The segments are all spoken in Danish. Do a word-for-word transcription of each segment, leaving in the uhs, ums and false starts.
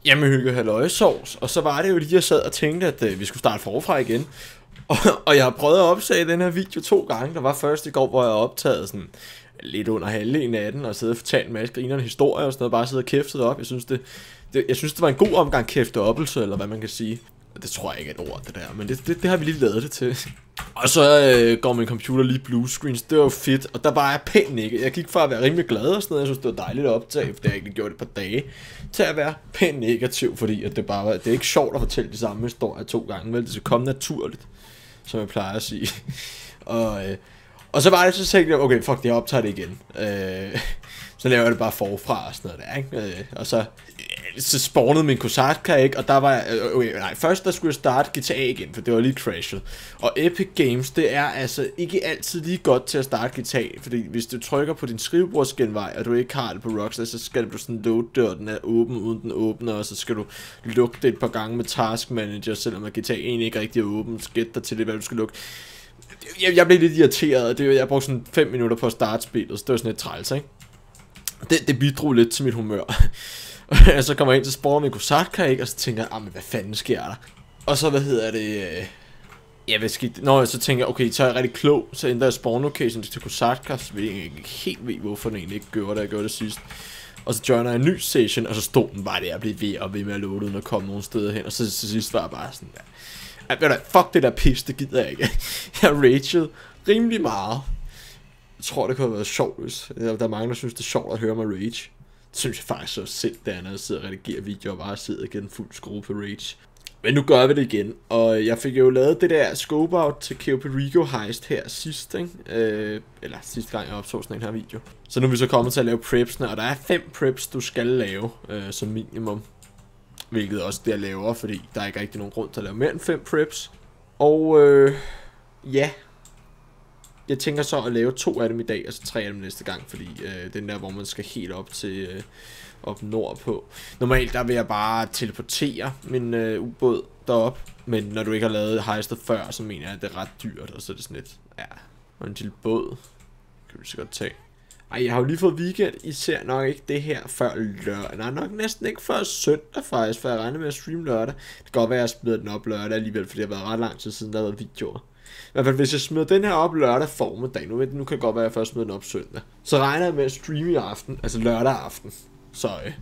Jamen hygge halløjsovs, og så var det jo lige, jeg sad og tænkte, at øh, vi skulle starte forfra igen. Og, og jeg har prøvet at opsage den her video to gange. Der var først i går, hvor jeg optagede sådan lidt under halvdelen af den, og sidde og fortalte en masse grinerende historier og sådan noget, bare sidde og kæftet op. Jeg synes, det, det, jeg synes, det var en god omgang kæfteoppelse, eller hvad man kan sige. Det tror jeg ikke er et ord, det der, men det, det, det har vi lige lavet det til. Og så øh, går min computer lige blue screens, det var jo fedt, og der var jeg pænt ikke. Jeg gik fra at være rimelig glad og sådan noget, jeg synes det var dejligt at optage, for det har jeg ikke gjort et par dage, til at være pænt negativ, fordi at det bare var, det er ikke sjovt at fortælle de samme historier to gange, vel, det skal komme naturligt, som jeg plejer at sige. og, øh, og så var det så tænkte jeg, okay, fuck det, jeg optager det igen. Øh, så laver jeg det bare forfra og sådan noget der, ikke? Øh, og så... Så spawnede min Kosatka ikke, og der var jeg, okay, nej, først der skulle jeg starte G T A igen, for det var lige crashet. Og Epic Games, det er altså ikke altid lige godt til at starte G T A, fordi hvis du trykker på din skrivebordsgenvej, og du ikke har det på Rockstar, så skal du sådan load det, og den er åben uden den åbner, og så skal du lukke det et par gange med Task Manager, selvom G T A egentlig ikke rigtig er åben, så gæt dig til det, hvad du skal lukke. Jeg, jeg blev lidt irriteret, og det, jeg brugte sådan fem minutter på at starte spillet, så det var sådan lidt træls, ikke? Det, det bidrog lidt til mit humør. Og så kommer jeg ind til spawner med Kosatka, ikke? Og så tænker jeg, ah, men hvad fanden sker der? Og så, hvad hedder det? Øh... Ja, hvad skete? Nå, så tænker jeg, okay, så er jeg rigtig klog. Så ændrer jeg spawn location til Kosatka, så jeg ikke helt ved, hvorfor den egentlig ikke gjorde det, jeg gjorde det sidst. Og så joiner jeg en ny session, og så stod den bare der og blev ved og ved med at loade, uden at komme nogen steder hen. Og så til sidst var jeg bare sådan der. Ved du, fuck det der pis, det gider jeg ikke. Jeg har raged rimelig meget. Jeg tror, det kunne have været sjovt, hvis der er mange, der synes, det er sjovt at høre mig rage. Det synes jeg faktisk så selv, da jeg sidder og redigerer videoer, og bare sidder og giver den fuld skrue på rage. Men nu gør vi det igen, og jeg fik jo lavet det der scope out til Cayo Perico heist her sidst, ikke? Øh, eller sidste gang jeg optog sådan en her video. Så nu er vi så kommet til at lave prepsene, og der er fem preps, du skal lave øh, som minimum. Hvilket også det jeg laver, fordi der er ikke rigtig nogen grund til at lave mere end fem preps. Og øh, ja... Jeg tænker så at lave to af dem i dag, og så tre af dem næste gang, fordi øh, den der, hvor man skal helt op til øh, op nordpå. Normalt der vil jeg bare teleportere min øh, ubåd derop, men når du ikke har lavet heistet før, så mener jeg, at det er ret dyrt, og så er det sådan lidt, ja, og en lille båd, kan vi så godt tage. Ej, jeg har jo lige fået weekend, I ser nok ikke det her før lørdag, nej, nok næsten ikke før søndag faktisk, for jeg regner med at streame lørdag. Det kan godt være, at jeg smider den op lørdag alligevel, fordi det har været ret lang tid siden, der har været videoer. I hvert fald hvis jeg smider den her op lørdag formiddag, nu, nu kan det godt være, at jeg først smider den op søndag, så regner jeg med at streame i aften, altså lørdag aften. Så øh.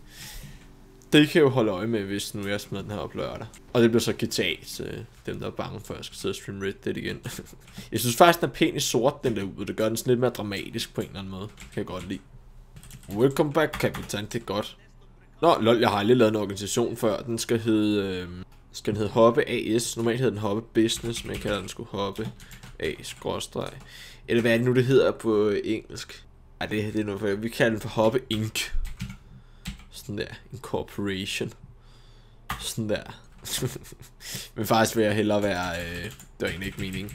det kan jeg jo holde øje med, hvis nu jeg smider den her op lørdag. Og det bliver så G T A til dem, der er bange for, at jeg skal sidde og streame Red Dead igen. Jeg synes faktisk, den er pæn i sort, den der ud, det gør den sådan lidt mere dramatisk på en eller anden måde. Kan jeg godt lide. Welcome back, kapitan, det er godt. Nå, lol, jeg har aldrig lavet en organisation før, den skal hedde... Øh Skal den hedde Hoppe A S. Normalt hedder den Hoppe Business, men jeg kalder den sgu Hoppe A skråstreg. Eller hvad er det nu, det hedder på engelsk? Ej, det, det er noget for... Vi kalder den for Hoppe Incorporated. Sådan der. Incorporation. Sådan der. Men faktisk vil jeg hellere være... Øh, det var egentlig ikke meningen.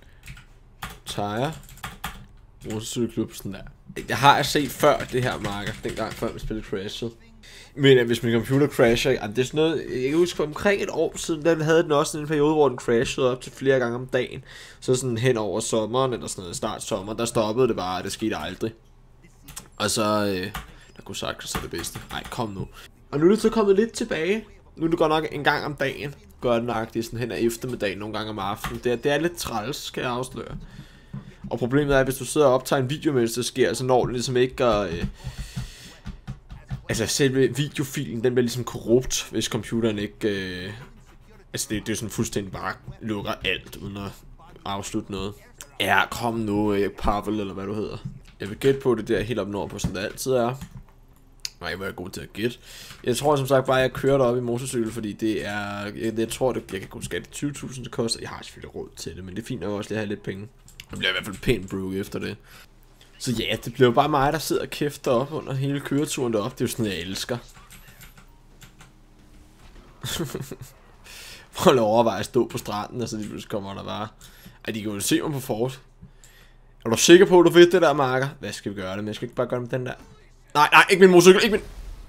Tire. Motorcykelklub, sådan der. Det har jeg set før, det her marker. Dengang før vi spillede Crashet. Men at hvis min computer crasher, det er sådan noget, jeg kan huske omkring et år siden, der havde den også en periode, hvor den crashede op til flere gange om dagen. Så sådan hen over sommeren, eller sådan noget, start sommer, der stoppede det bare, og det skete aldrig. Og så, øh, der kunne sagt, så det bedste. Nej, kom nu. Og nu er det så kommet lidt tilbage. Nu er det godt nok en gang om dagen, gør det nøjagtigt sådan hen ad eftermiddagen, nogle gange om aftenen. Det er, det er lidt træls, skal jeg afsløre. Og problemet er, at hvis du sidder og optager en video, mens det sker, så når den ligesom ikke at... Øh, Altså selve videofilen, den bliver ligesom korrupt, hvis computeren ikke... Øh, altså det, det er sådan fuldstændig bare lukker alt, uden at afslutte noget. Ja, kom nu, øh, Pavel, eller hvad du hedder. Jeg vil gætte på det der helt op nordpå, som det altid er. Nej, hvor er jeg god til at gætte. Jeg tror som sagt bare, at jeg kører derop i motorcykel, fordi det er... Jeg, jeg tror, det, jeg kan kun skatte tyve tusind, det koster. Jeg har selvfølgelig råd til det, men det er fint nok også lige at have lidt penge. Det bliver i hvert fald pænt broke efter det. Så ja, det bliver jo bare mig, der sidder og kæfter op under hele køreturen derop. Det er jo sådan, jeg elsker. Prøv at overveje at stå på stranden, og så lige kommer der bare... Ej, de kan jo se mig på fort. Er du sikker på, at du ved det der, marker? Hvad skal vi gøre det med? Jeg skal ikke bare gøre det med den der. Nej, nej, ikke min motorcykel, ikke min...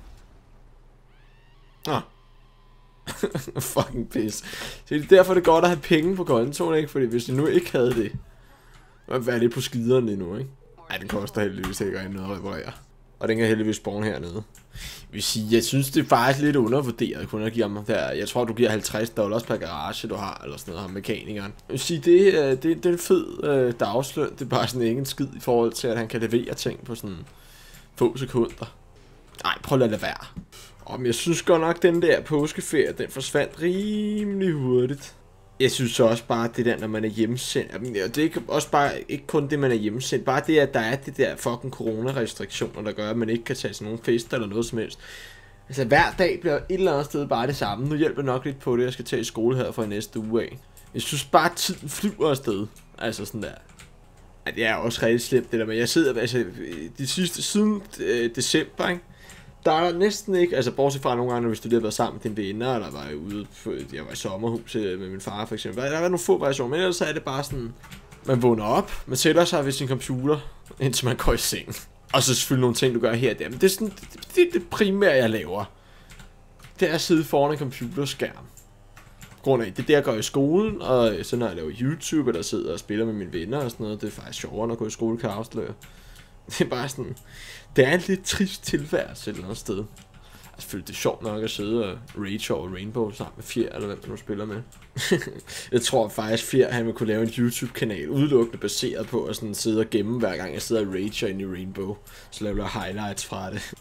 Ah. Fucking pis. Så det er derfor, det er godt at have penge på kontoen, ikke? Fordi hvis jeg nu ikke havde det... Så ville jeg være lidt på skiderne nu, ikke? Ej, den koster heldigvis ikke noget at reparere. Og den kan heldigvis spawn hernede. Jeg vil sige, jeg synes det er faktisk lidt undervurderet, kun at give ham der. Jeg tror du giver halvtreds dollars per garage du har, eller sådan noget, ham mekanikeren. Jeg vil sige, det, det, det er en fed øh, dagsløn. Det er bare sådan ikke en skid i forhold til, at han kan levere ting på sådan få sekunder. Nej, prøv at lade det være. Og jeg synes godt nok, den der påskeferie, den forsvandt rimelig hurtigt. Jeg synes også bare, det der, når man er hjemmesendt, det er ikke, også bare ikke kun det, man er hjemmesendt, bare det, at der er det der fucking corona-restriktioner, der gør, at man ikke kan tage sådan nogle fester eller noget som helst. Altså hver dag bliver et eller andet sted bare det samme. Nu hjælper nok lidt på det, jeg skal tage i skole her for næste uge af. Jeg synes bare, at tiden flyver afsted. Altså sådan der. Ja, det er også rigtig slemt det der, men jeg sidder, altså de sidste, siden øh, december, ikke? Der er næsten ikke, altså bortset fra nogle gange, hvis du lige har været sammen med dine venner, eller var ude, jeg var i sommerhus med min far for eksempel. Der er nogle få variationer, men ellers er det bare sådan, man vågner op, man sætter sig ved sin computer, indtil man går i seng. Og så selvfølgelig nogle ting, du gør her og der, men det er sådan, det, det, det primære, jeg laver. Det er at sidde foran en computerskærm. På grund af, det er det, jeg går i skolen, og så når jeg laver YouTube, eller sidder og spiller med mine venner og sådan noget, det er faktisk sjovere, når jeg går i skole, kan jeg afsløre. Det er bare sådan, det er en lidt trist tilværelse et eller andet sted. Altså selvfølgelig det er sjovt nok at sidde og rage over Rainbow sammen med Fjer, eller hvem man nu spiller med. Jeg tror faktisk Fjer, han vil kunne lave en YouTube-kanal udelukkende baseret på at sådan sidde og gemme hver gang jeg sidder og rager ind i Rainbow. Så laver jeg highlights fra det.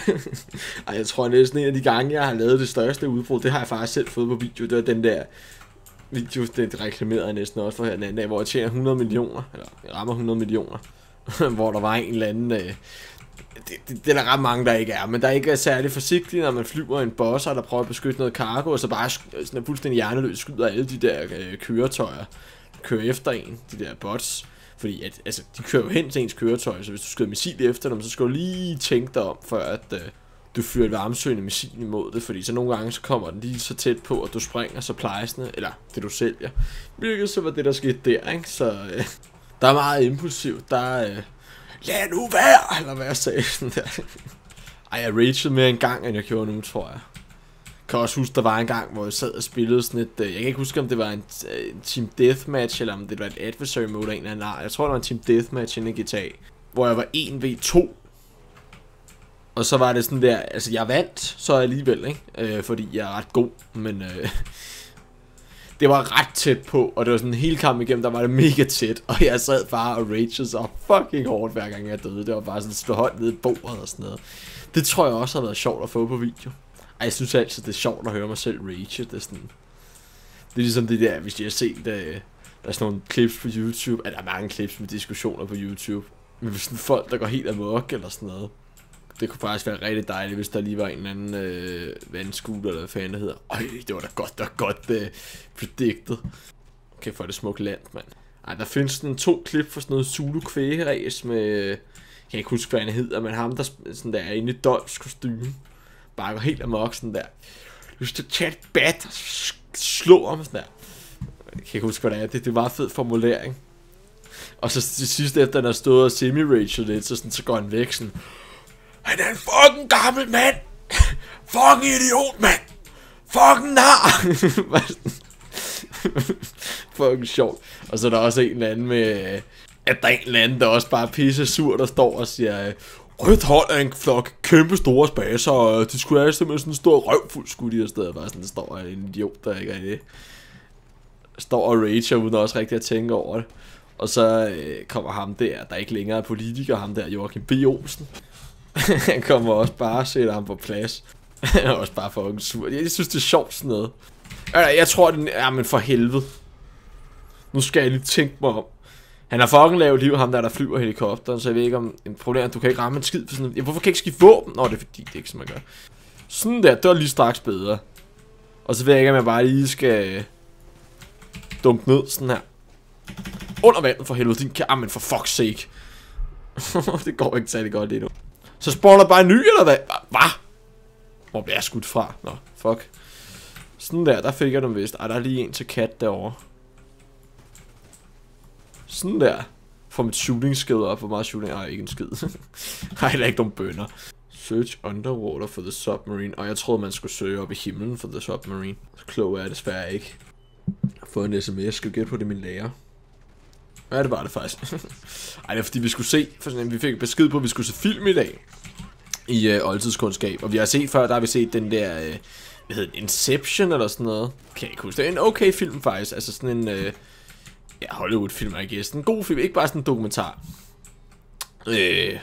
Ej, jeg tror næsten en af de gange jeg har lavet det største udbrud, det har jeg faktisk selv fået på video. Det var den der video, det reklamerede jeg næsten også for her den anden dag, hvor jeg tjener hundrede millioner, eller jeg rammer hundrede millioner. Hvor der var en eller anden øh, det, det, det er der ret mange der ikke er, men der ikke er særlig forsigtige, når man flyver en bosser, der prøver at beskytte noget cargo, og så bare sådan er fuldstændig hjerneløs skyder alle de der øh, køretøjer, kører efter en, de der bots, fordi at, altså, de kører jo hen til ens køretøj, så hvis du skyder missil efter dem, så skal du lige tænke dig om, før at øh, du fyrer et varmesøgende missil imod det, fordi så nogle gange så kommer den lige så tæt på, at du springer suppliesne, eller det du sælger, hvilket så var det der skete der, ikke, så øh, der er meget impulsivt, der er øh, lad nu være, eller hvad jeg sagde sådan der. Ej, jeg ragede mere en gang, end jeg gjorde nu, tror jeg. Jeg kan også huske, der var en gang, hvor jeg sad og spillede sådan et, øh, jeg kan ikke huske, om det var en, en Team Deathmatch, eller om det var et adversary mode af en eller anden. Jeg tror, det var en Team Deathmatch inde i G T A, hvor jeg var en v to. Og så var det sådan der, altså jeg vandt, så alligevel, ikke? Øh, fordi jeg er ret god, men øh, det var ret tæt på, og det var sådan en hel kamp igennem, der var det mega tæt, og jeg sad bare og ragede så fucking hårdt, hver gang jeg døde. Det var bare sådan slå hånd ned i bordet og sådan noget. Det tror jeg også har været sjovt at få på video. Ej, jeg synes altid, det er sjovt at høre mig selv rage. Det er sådan, det er ligesom det der, hvis jeg har set, uh, der er sådan nogle clips på YouTube, at der er mange clips med diskussioner på YouTube, med sådan folk, der går helt amok eller sådan noget. Det kunne faktisk være rigtig dejligt, hvis der lige var en eller anden øh, vandskuter, eller hvad fanden det hedder. Øj, det var da godt, der godt øh, predicted. Okay, for det smukke land, mand. Ej, der findes sådan to klip for sådan noget Zulu kvægeræs med, jeg kan ikke huske, hvad han hedder, men ham, der sådan der er inde i Dolphs kostyme. Bare går helt amok sådan der. Du skal tage et bat og slå ham sådan der. Jeg kan ikke huske, hvad det er. Det, det er meget fed formulering. Og så til sidst, efter han har stået og semi-raged lidt, så, sådan, så går han væk sådan. Han er en fucking gammel mand! Fucking idiot, mand! Fucking nar! Fucking sjovt. Og så er der også en eller anden med, at der er en eller anden, der også bare er pisse sur, der står og siger, rødt hold er en flok kæmpe store spasser, og de skulle have simpelthen sådan en stor røvfuld skud i stedet. Bare sådan, der står en idiot, der ikke er det. Står og rager uden også rigtig at tænke over det. Og så øh, kommer ham der, der ikke længere er politiker, ham der Joachim B. Olsen. Han kommer også bare og sætter ham på plads. Han er også bare fucking sur. Jeg synes det er sjovt sådan noget. Jeg tror det er, men for helvede. Nu skal jeg lige tænke mig om. Han har fucking lavet liv, ham der der flyver helikopteren. Så jeg ved ikke om en problem, at du kan ikke ramme en skid for sådan noget. Hvorfor kan jeg ikke skifte våben? Nå, det er fordi det er ikke som man gør. Sådan der, det var lige straks bedre. Og så ved jeg ikke om jeg bare lige skal dumpe ned sådan her. Under vandet for helvede, din kære, men for fuck's sake. Det går ikke særlig godt lige nu. Så spawner bare en ny, eller hvad? Hvad? Hvor bliver jeg skudt fra? Nå, fuck. Sådan der, der fik jeg dem vist. Ej, der er lige en til kat derovre. Sådan der. Får mit shooting skid op. Hvor meget shooting? Ej, ikke en skid. Ej, der er ikke nogen bønner. Search underwater for the submarine. Og jeg troede, man skulle søge op i himlen for the submarine. Så klog er jeg desværre ikke. Jeg har fået en sms. Jeg skal gætte på det, min lærer. Ja, det var det faktisk. Ej, det er fordi vi skulle se, for sådan, vi fik besked på, at vi skulle se film i dag. i øh, oldtidskundskab. Og vi har set før, der har vi set den der, øh, hvad hedder det, Inception eller sådan noget. Kan jeg ikke huske. Det er en okay film faktisk. Altså sådan en, øh, ja, Hollywood-film, I guess. En god film, ikke bare sådan en dokumentar. Øh...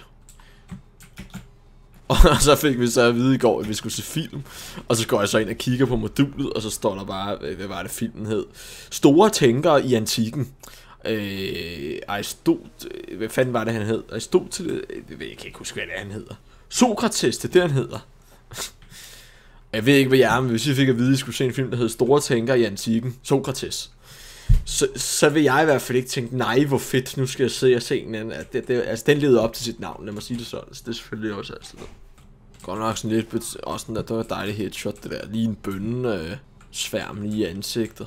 Og så fik vi så at vide i går, at vi skulle se film. Og så går jeg så ind og kigger på modulet, og så står der bare, hvad var det filmen hed? Store tænkere i antikken. Øh, Aristot, hvad fanden var det han hed? Aristoteles, jeg kan ikke huske hvad det er han hedder. Sokrates, det er det han hedder. Jeg ved ikke hvad jeg er, men hvis I fik at vide, at I skulle se en film der hed Store tænkere i antikken, Sokrates, så, så vil jeg i hvert fald ikke tænke, nej hvor fedt, nu skal jeg se og se den. At det, det, altså den leder op til sit navn, lad mig sige det sådan. Så det er selvfølgelig også altid godt nok sådan lidt, også sådan der, det var et dejligt headshot det der, lige en bønne øh, sværm lige i ansigtet.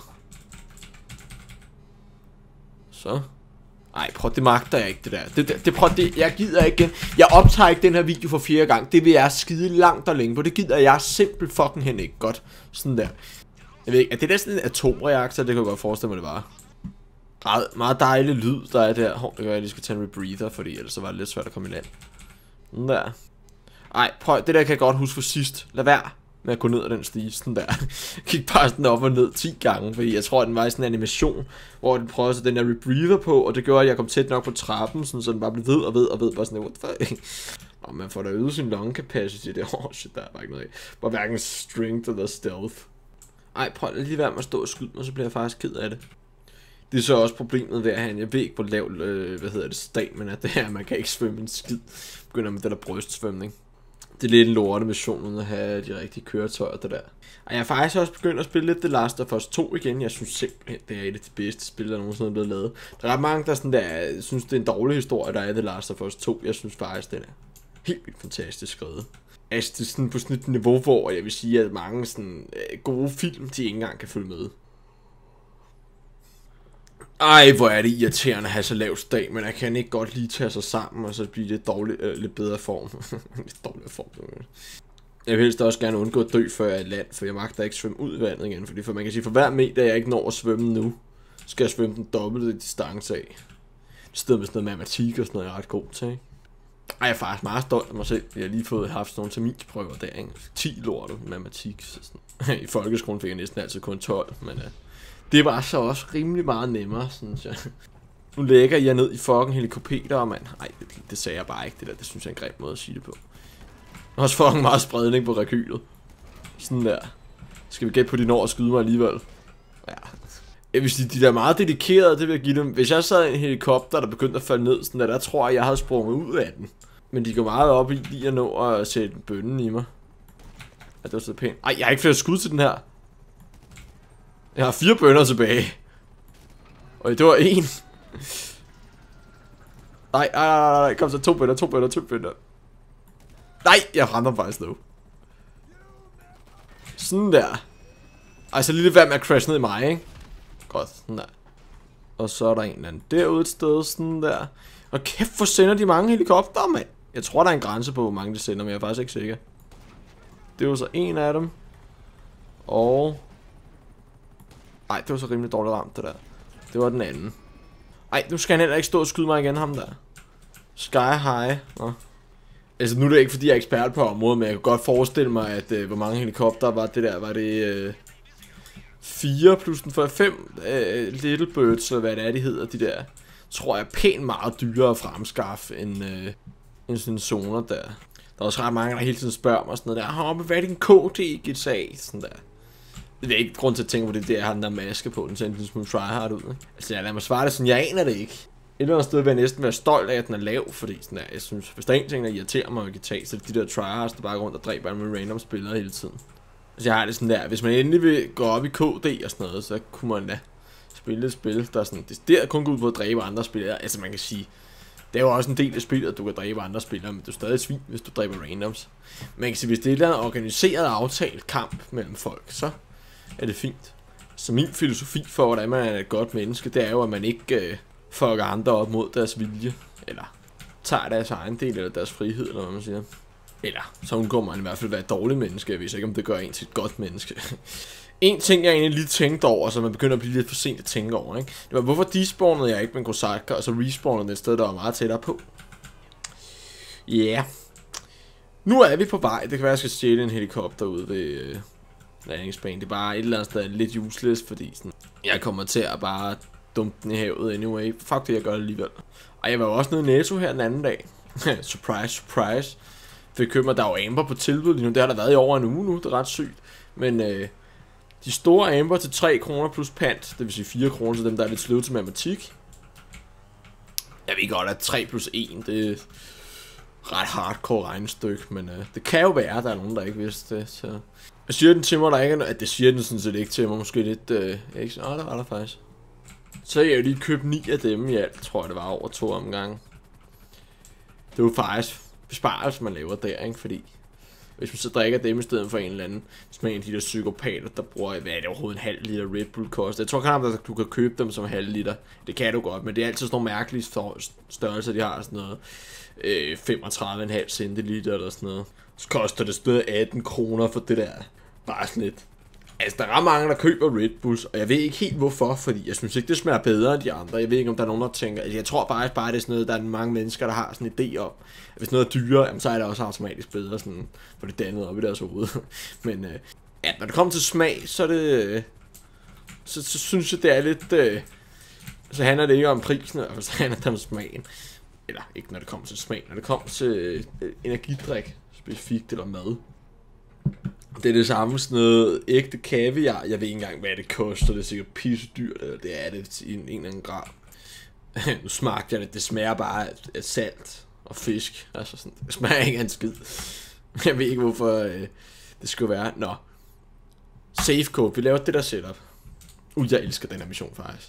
Så. Ej, prøv, det magter jeg ikke, det der. Det, det, det, prøv, det, jeg gider ikke igen. Jeg optager ikke den her video for fjerde gang. Det vil jeg skide langt og længe på. Det gider jeg simpelthen fucking hen ikke godt. Sådan der. Jeg ved ikke, er det der sådan en atomreaktor? Det kan jeg godt forestille mig, det var. Meget, meget dejlig lyd, der er der. Hov, det gør jeg lige skal tage en rebreather, fordi ellers så var det lidt svært at komme i land. Sådan der. Ej, prøv, det der kan jeg godt huske for sidst. Lad være med at gå ned ad den stige, sådan der. Kig bare sådan op og ned ti gange, fordi jeg tror, at den var i sådan en animation, hvor den prøvede så den der rebreather på, og det gjorde, at jeg kom tæt nok på trappen, sådan, så den bare blev ved og ved og ved, bare sådan, what the fuck? Og man får da øget sin lung capacity, det er, oh shit, der er bare ikke noget af. Bare hverken strength eller stealth. Ej, prøv lige være med at stå og skyde mig, så bliver jeg faktisk ked af det. Det er så også problemet ved at have, jeg ved ikke, hvor lav, øh, hvad hedder det, stamina det er, man kan ikke svømme en skid. Begynder med det der brystsvømning. Det er lidt en lorte mission, uden at have de rigtige køretøjer, det der. Og jeg har faktisk også begyndt at spille lidt The Last of Us to igen. Jeg synes simpelthen, det er et af de bedste spil, der nogensinde er blevet lavet. Der er ret mange, der sådan der, synes, det er en dårlig historie, der er The Last of Us to. Jeg synes faktisk, den er helt vildt fantastisk skrevet. Altså, det er sådan på sådan et niveau, hvor jeg vil sige, at mange sådan gode film, de ikke engang kan følge med. Ej, hvor er det irriterende at have så lav stag, men jeg kan ikke godt lige tage sig sammen, og så blive lidt dårligt, øh, lidt bedre form. lidt dårligere form. Jeg vil helst også gerne undgå at dø, før jeg er i land, for jeg magter ikke svømme ud i vandet igen, fordi for man kan sige, for hver meter jeg ikke når at svømme nu, skal jeg svømme den dobbelte distance af. Det stedet med sådan noget matematik og sådan noget, jeg er ret god til, ikke? Ej, jeg er faktisk meget stolt af mig selv. Jeg har lige fået haft sådan nogle terminsprøver der, ikke? ti lorte matematik, så sådan. I folkeskolen fik jeg næsten altid kun tolv, men uh, det var så også rimelig meget nemmere, synes jeg. Nu lægger jeg ned i fucking helikopter, mand. Ej, det, det sagde jeg bare ikke, det der. Det synes jeg er en grim måde at sige det på. Også fucking meget spredning på rekylet. Sådan der. Skal vi gætte på, de når at skyde mig alligevel? Ja. Jeg vil sige, de der er meget dedikerede, det vil jeg give dem. Hvis jeg sad i en helikopter, der begyndte at falde ned, sådan der, der tror jeg, jeg havde sprunget ud af den. Men de går meget op i lige at nå at sætte bønnen i mig. Ja, det var så pænt. Ej, jeg har ikke flere skud til den her. Jeg har fire bønner tilbage. Og det var en. Nej, nej, nej, nej, kom så to bønner, to bønner, to bønner. Nej, jeg rammer faktisk nu. Sådan der. Ej, så lige lidt værd med at crash ned i mig, ikke? Godt, sådan der. Og så er der en eller anden derude et sted, sådan der. Og kæft, hvor sender de mange helikopter, mand. Jeg tror, der er en grænse på, hvor mange de sender, men jeg er faktisk ikke sikker. Det var så en af dem. Og... Ej, det var så rimelig dårligt ramt, det der. Det var den anden. Ej, nu skal han heller ikke stå og skyde mig igen, ham der. Sky High. Nå. Altså, nu er det ikke, fordi jeg er ekspert på området, men jeg kan godt forestille mig, at øh, hvor mange helikopter var det der. Var det øh, fire plus den for fem øh, Little Birds, eller hvad det er, de hedder, de der. Tror jeg er pænt meget dyrere at fremskaffe end, øh, end sådan en zoner der. Der er også ret mange, der hele tiden spørger mig sådan noget der. Åh, men hvad er det en K D i G T A? Sådan der. Det er ikke grund til at tænke på det, det er, har den der maske på, den ser en lille smule tryhard ud, ikke? Altså, jeg lader mig svare det sådan, jeg aner det ikke. Et eller andet sted vil jeg næsten være stolt af, at den er lav, fordi sådan der, jeg synes, hvis der er en ting, der irriterer mig med G T A, så er det de der tryhards, der bare går rundt og dræber med random spillere hele tiden. Altså, jeg har det sådan der, hvis man endelig vil gå op i K D og sådan noget, så kunne man da spille et spil, der er sådan, det der kun går ud på at dræbe andre spillere. Altså, man kan sige, det er jo også en del af spillet, at du kan dræbe andre spillere, men du er stadig svin, hvis du dræber randoms. Man kan sige, hvis det er et eller andet organiseret aftalt kamp mellem folk, så er det fint. Så min filosofi for, hvordan man er et godt menneske, det er jo, at man ikke øh, fucker andre op mod deres vilje. Eller tager deres egen del, eller deres frihed, eller hvad man siger. Eller så undgår man i hvert fald at være et dårligt menneske. Jeg ved ikke, om det gør en til et godt menneske. En ting, jeg egentlig lige tænkte over, så man begynder at blive lidt for sent at tænke over, ikke? Det var, hvorfor despawnede jeg ikke med Grosatka, og så respawnede det et sted, der var meget tættere på? Ja. Yeah. Nu er vi på vej. Det kan være, at jeg skal stjæle en helikopter ud ved øh, landingsbanen. Det er bare et eller andet sted lidt useless, fordi sådan, jeg kommer til at bare dumpe den i havet anyway. Fuck det, jeg gør det alligevel. Og jeg var jo også nede i Netto her den anden dag. Surprise, surprise. Fik købt mig, der er jo amber på tilbud lige nu. Det har der været i over en uge nu, det er ret sygt. Men øh, de store amber til tre kroner plus pant, det vil sige fire kroner til dem, der er lidt sløve til matematik. Jeg ved godt, at tre plus en, det er ret hardcore regnestykke, men øh, det kan jo være, at der er nogen, der ikke vidste det. Så. Jeg siger den til mig, der ikke er, at det siger den sådan set ikke til mig, måske lidt, øh, ikke så, åh, der var der faktisk. Så jeg jo lige købt ni af dem i alt, tror jeg det var, over to omgange. Det var faktisk besparelse, man laver der, ikke? Fordi hvis man så drikker dem i stedet for en eller anden, som en af de der psykopater, der bruger, hvad er det overhovedet, en halv liter Red Bull koster. Jeg tror knap, at du kan købe dem som halv liter. Det kan du godt, men det er altid sådan nogle mærkelige størrelser, de har sådan noget øh, femogtredive komma fem centiliter eller sådan noget. Så koster det stadig atten kroner for det der. Bare sådan lidt. Altså, der er mange, der køber Red Bulls, og jeg ved ikke helt hvorfor, fordi jeg synes ikke, det smager bedre end de andre. Jeg ved ikke, om der er nogen, der tænker, altså, jeg tror bare, at bare det er sådan noget, der er mange mennesker, der har sådan en idé om, at hvis noget er dyrere, jamen, så er det også automatisk bedre, sådan, for det dannet op i deres hoved. Men øh, ja, når det kommer til smag, så er det, øh, så, så synes jeg, det er lidt, øh, så handler det ikke om prisen, og så handler det om smagen. Eller ikke når det kommer til smag, når det kommer til øh, energidrik, specifikt, eller mad. Det er det samme sådan noget ægte kaviar. Jeg ved ikke engang, hvad det koster. Det er sikkert pisse dyrt, eller det er det i en, en eller anden grad. Nu smagte jeg det. Det smager bare af salt og fisk. Altså sådan, det smager ikke af en skid. Jeg ved ikke, hvorfor øh, det skulle være. Nå. Safecode. Vi laver det der setup. Uh, jeg elsker den her mission faktisk.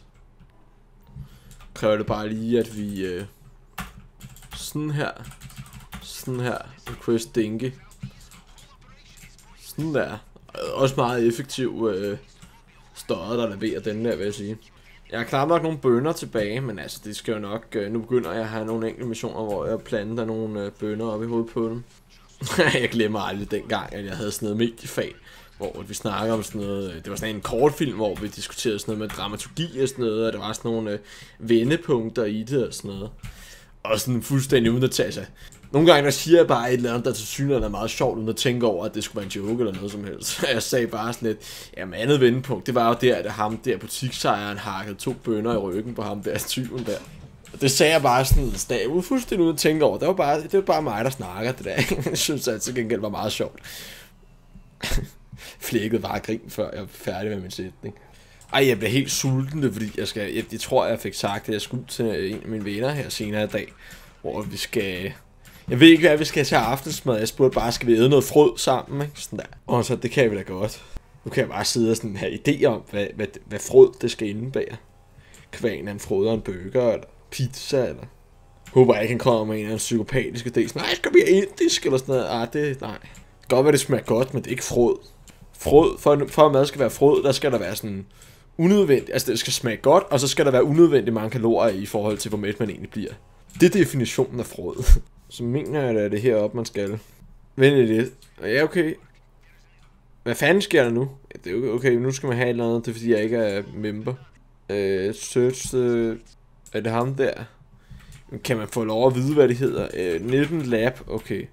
Kræver det bare lige, at vi... Øh, sådan her. Sådan her. Request dinke. Sådan der. Også meget effektiv øh, støder, der leverer den der, vil jeg sige. Jeg har klart nok nogle bønner tilbage, men altså, det skal jo nok... Øh, nu begynder jeg at have nogle enkelte missioner, hvor jeg planter nogle øh, bønner op i hovedet på dem. Jeg glemmer aldrig dengang, at jeg havde sådan noget mediefag, hvor vi snakker om sådan noget... Det var sådan en kortfilm, hvor vi diskuterede sådan noget med dramaturgi og sådan noget, og der var sådan nogle øh, vendepunkter i det og sådan noget. Og sådan fuldstændig uden at tage sig. Nogle gange der siger jeg bare et eller andet, der til synligheden er meget sjovt, uden at tænke over, at det skulle være en joke eller noget som helst. Jeg sagde bare sådan lidt, jamen andet vendepunkt, det var jo der, at ham der butiksejeren hakkede to bønner i ryggen på ham der tyven der. Og det sagde jeg bare sådan stav, uden fuldstændig uden at tænke over. Det var bare, det var bare mig, der snakker det der. Jeg synes at til gengæld var meget sjovt. Flækkede bare grin, før jeg var færdig med min sætning. Ej, jeg bliver helt sulten, det, fordi jeg skal, jeg, jeg tror, jeg fik sagt, at jeg skulle til en af mine venner her senere i dag, hvor vi skal... Jeg ved ikke, hvad vi skal til aftensmad. Jeg spurgte bare, skal vi æde noget frød sammen, ikke? Sådan der. Og så, det kan vi da godt. Nu kan jeg bare sidde og sådan have idéer om, hvad, hvad, hvad frød det skal indebære. Kvæn af en frød og en burger, eller pizza, eller... Håber jeg ikke, han kommer med en eller anden psykopatisk idé. Sådan, nej, skal vi have indisk, eller sådan noget. Ah, det, nej. Det kan godt være, det smager godt, men det er ikke frød. Frød, for, for at mad skal være frød, der skal der være sådan unødvendigt. Altså, det skal smage godt, og så skal der være unødvendigt mange kalorier i forhold til, hvor mæt man egentlig bliver. Det er definitionen af frød. Så mener jeg, at det er heroppe, man skal. Vent lidt. Ja, okay. Hvad fanden sker der nu? Det er okay, nu skal man have et eller andet. Det er fordi, jeg ikke er member. Øh, search. Øh, er det ham der? Kan man få lov at vide, hvad det hedder? Øh, nitten lab. Okay.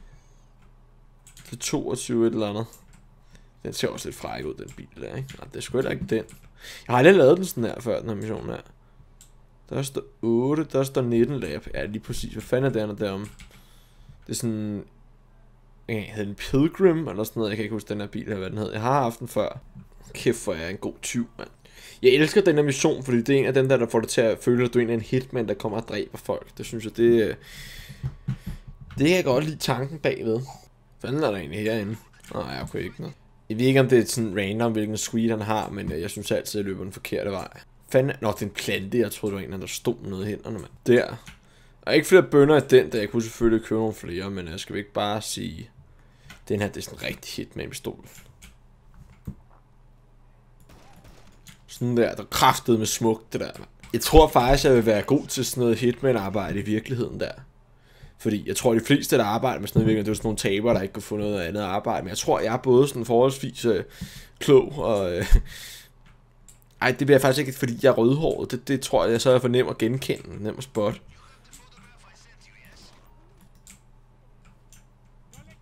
Det er toogtyve et eller andet. Den ser også lidt fræk ud, den bil der, ikke? Nej, det er sgu heller ikke den. Jeg har aldrig lavet den sådan her før, den her mission her. Der står otte, der står nitten lab. Ja, lige præcis. Hvad fanden er det andet derom? Det er sådan... Jeg hedder en Pilgrim, eller sådan noget. Jeg kan ikke huske den her bil her, hvad den hed. Jeg har haft den før. Kæft, hvor jeg er en god tyv, mand. Jeg elsker den her mission, fordi det er en af dem der, der får det til at føle, at du er en af en hitman, der kommer og dræber folk. Det synes jeg, det... Det kan jeg godt lide tanken bagved. Hvad fanden er der egentlig herinde? Nej, okay, ikke noget. Jeg ved ikke, om det er sådan random, hvilken suite han har, men jeg synes altid, at jeg løber den forkerte vej. Fanden, nå, det er en plante. Jeg troede, det var en, der stod noget i hænderne, mand. Der. Og ikke flere bønner af den, der jeg kunne selvfølgelig købe nogle flere, men jeg skal ikke bare sige, den her, det er sådan en rigtig hit med en pistol. Sådan der, der kraftede med smukt, det der, mand. Jeg tror faktisk, jeg vil være god til sådan noget hitman-arbejde i virkeligheden der. Fordi jeg tror, de fleste, der arbejder med sådan noget, det er sådan nogle tabere, der ikke kan få noget andet arbejde. Men jeg tror, jeg er både sådan forholdsvis øh, klog og... Øh, ej, det bliver faktisk ikke, fordi jeg er rødhåret. Det, det tror jeg, jeg så er for nem at genkende, nem at spotte.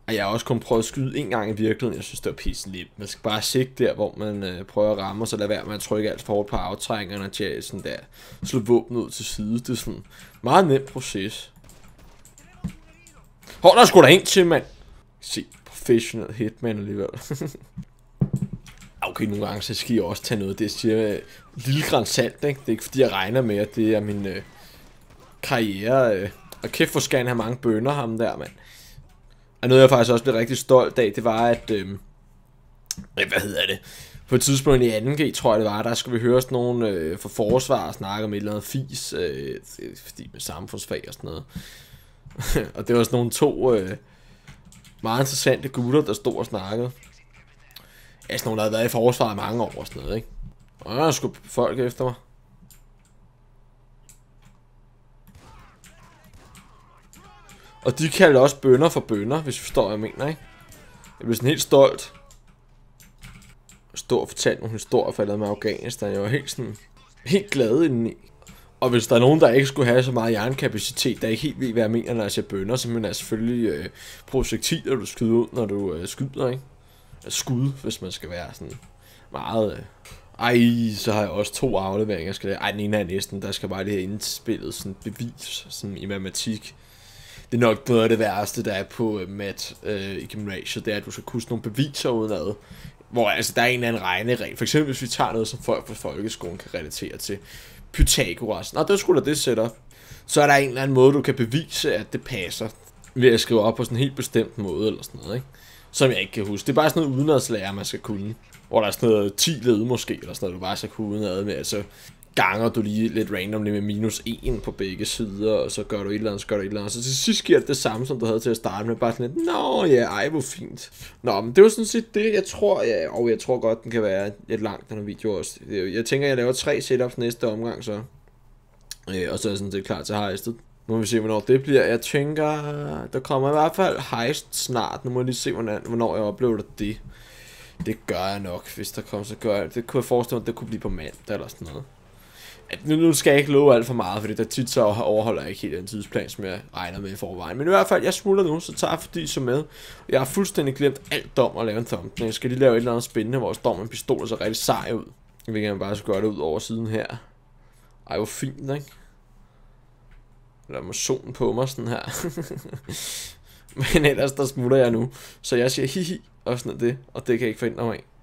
Og jeg har også kun prøvet at skyde en gang i virkeligheden. Jeg synes, det var pisse nemt. Man skal bare sigte der, hvor man øh, prøver at ramme, og så lade være med at trykke alt for hårdt på aftrækkerne, og tja, sådan der, slå våbnet ud til side. Det er sådan en meget nem proces. Hold der sgu da ind til, mand. Se, professional hitman alligevel. Okay, nogle gange så skal jeg også tage noget. Det siger øh, lille gran salt, ikke? Det er ikke fordi, jeg regner med, at det er min øh, karriere. Øh. Og kæft, hvor skal han have mange bønner, ham der, mand. Og noget, jeg faktisk også blev rigtig stolt af, det var, at... Øh, hvad hedder det? På et tidspunkt i anden G, tror jeg det var, der skulle vi høre sådan nogen øh, for forsvar og snakke om et eller andet fis. Øh, fordi med samfundsfag og sådan noget. Og det var sådan nogle to øh, meget interessante gutter, der stod og snakkede. Ja, sådan nogle, der havde været i forsvaret mange år og sådan noget, ikke? Og der skulle folk efter mig. Og de kaldte også bønner for bønner, hvis du forstår, hvad jeg mener, ikke? Jeg blev sådan helt stolt. Stod og fortalte nogle historier faldet med Afghanistan. Jeg var helt sådan, helt glad indeni. Og hvis der er nogen, der ikke skulle have så meget hjernekapacitet, der ikke helt ved, hvad jeg mener, når jeg siger bønner, så er selvfølgelig øh, projektiler, du skyder ud, når du øh, skyder, ikke? Skud, hvis man skal være sådan meget... Øh. Ej, så har jeg også to afleveringer. Skal det... Ej, den ene er næsten, der skal bare det her indspillet sådan bevis sådan i matematik. Det er nok noget af det værste, der er på uh, mat uh, i gymnasiet, det er, at du skal kunne nogle beviser udenad. Hvor altså, der er en eller anden regneregel. For eksempel, hvis vi tager noget, som folk fra folkeskolen kan relatere til. Pythagoras. Nå, det skulle da det setup. Så er der en eller anden måde, du kan bevise, at det passer. Ved at skrive op på sådan en helt bestemt måde, eller sådan noget, ikke? Som jeg ikke kan huske. Det er bare sådan noget udenadslære, man skal kunne. Hvor der er sådan noget ti led måske, eller sådan noget, du bare skal kunne udenad med. Altså ganger du lige lidt randomly med minus en på begge sider, og så gør du et eller andet, så gør du et eller andet. Så til sidst sker det det samme, som du havde til at starte med. Bare sådan lidt, nå ja, ej hvor fint. Nå, men det var sådan set det, jeg tror, ja, og jeg tror godt, den kan være lidt langt, den her video også. Jeg tænker, jeg laver tre setups næste omgang, så. Øh, og så er jeg sådan set klar til heistet. Nu må vi se, hvornår det bliver. Jeg tænker, der kommer i hvert fald heist snart. Nu må jeg lige se, hvornår jeg oplever det. Det gør jeg nok, hvis der kommer, så gør jeg. Det kunne jeg forestille mig, at det kunne blive på mandag eller sådan noget. Nu, nu skal jeg ikke love alt for meget, fordi der tit så overholder jeg ikke helt den tidsplan, som jeg regner med i forvejen. Men i hvert fald, jeg smutter nu, så tager jeg fordi så med. Jeg har fuldstændig glemt alt om at lave en thumbnail. Jeg skal lige lave et eller andet spændende, hvor der står med en pistol, og så rigtig sej ud. Jeg vil gerne bare så gøre det ud over siden her. Ej, hvor fint, ikke? Lad mig solen på mig sådan her. Men ellers der smutter jeg nu. Så jeg siger hihi og sådan det. Og det kan jeg ikke forhindre mig af.